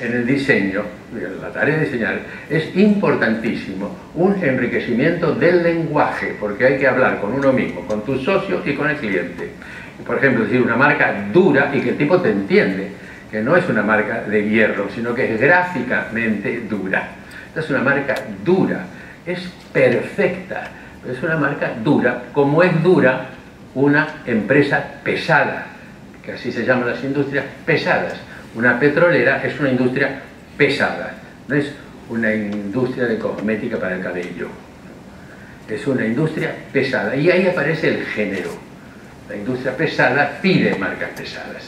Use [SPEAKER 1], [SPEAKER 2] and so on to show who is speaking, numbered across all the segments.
[SPEAKER 1] en el diseño, la tarea de diseñar, es importantísimo un enriquecimiento del lenguaje, porque hay que hablar con uno mismo, con tus socios y con el cliente. Por ejemplo, decir una marca dura y que el tipo te entiende, que no es una marca de hierro, sino que es gráficamente dura. Es una marca dura, es perfecta, es una marca dura, como es dura una empresa pesada, que así se llaman las industrias pesadas. Una petrolera es una industria pesada, no es una industria de cosmética para el cabello, es una industria pesada, y ahí aparece el género. La industria pesada pide marcas pesadas.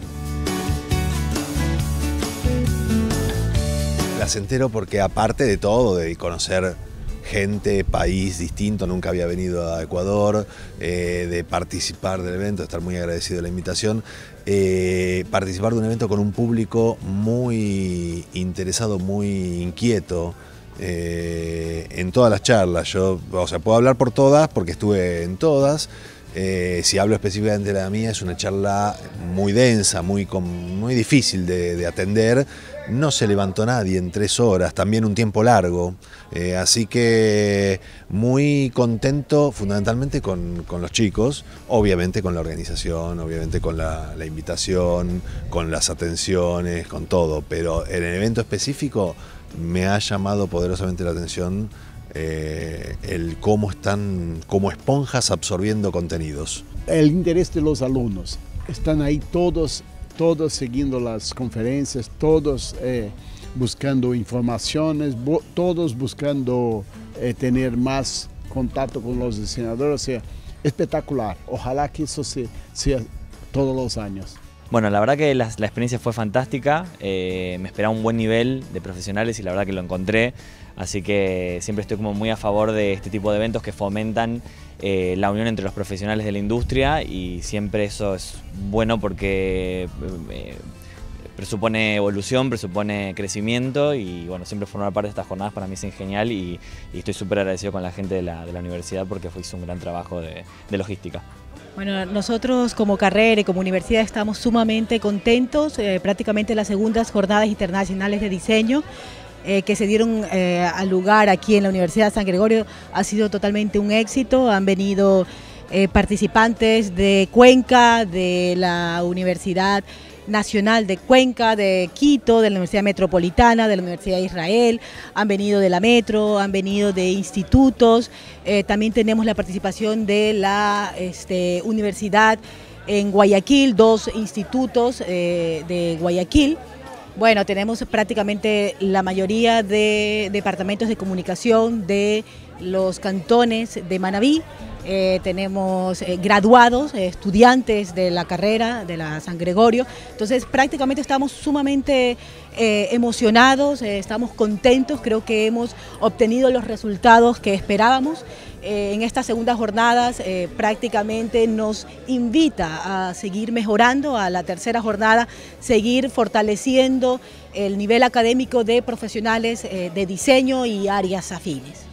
[SPEAKER 2] Las entero porque, aparte de todo, de conocer gente, país distinto, nunca había venido a Ecuador, de participar del evento, estar muy agradecido de la invitación, participar de un evento con un público muy interesado, muy inquieto, en todas las charlas. Yo, o sea, puedo hablar por todas porque estuve en todas. Si hablo específicamente de la mía, es una charla muy densa, muy difícil de atender. No se levantó nadie en 3 horas, también un tiempo largo. Así que muy contento fundamentalmente con los chicos, obviamente con la organización, obviamente con la invitación, con las atenciones, con todo. Pero en el evento específico me ha llamado poderosamente la atención el cómo están como esponjas absorbiendo contenidos.
[SPEAKER 3] El interés de los alumnos, están ahí todos siguiendo las conferencias, todos buscando informaciones, todos buscando tener más contacto con los diseñadores. O sea, espectacular. Ojalá que eso sea todos los años.
[SPEAKER 4] Bueno, la verdad que la experiencia fue fantástica, me esperaba un buen nivel de profesionales y la verdad que lo encontré, así que siempre estoy como muy a favor de este tipo de eventos que fomentan la unión entre los profesionales de la industria, y siempre eso es bueno porque presupone evolución, presupone crecimiento, y bueno, siempre formar parte de estas jornadas para mí es genial, y estoy súper agradecido con la gente de la universidad porque hizo un gran trabajo de logística.
[SPEAKER 5] Bueno, nosotros como carrera y como universidad estamos sumamente contentos, prácticamente las segundas jornadas internacionales de diseño que se dieron al lugar aquí en la Universidad de San Gregorio ha sido totalmente un éxito. Han venido participantes de Cuenca, de la Universidad Nacional de Cuenca, de Quito, de la Universidad Metropolitana, de la Universidad de Israel, han venido de la Metro, han venido de institutos, también tenemos la participación de la universidad en Guayaquil, 2 institutos de Guayaquil. Bueno, tenemos prácticamente la mayoría de departamentos de comunicación de los cantones de Manabí. Tenemos graduados, estudiantes de la carrera de la San Gregorio. Entonces prácticamente estamos sumamente emocionados, estamos contentos, creo que hemos obtenido los resultados que esperábamos. En estas segundas jornadas prácticamente nos invita a seguir mejorando, a la tercera jornada seguir fortaleciendo el nivel académico de profesionales de diseño y áreas afines.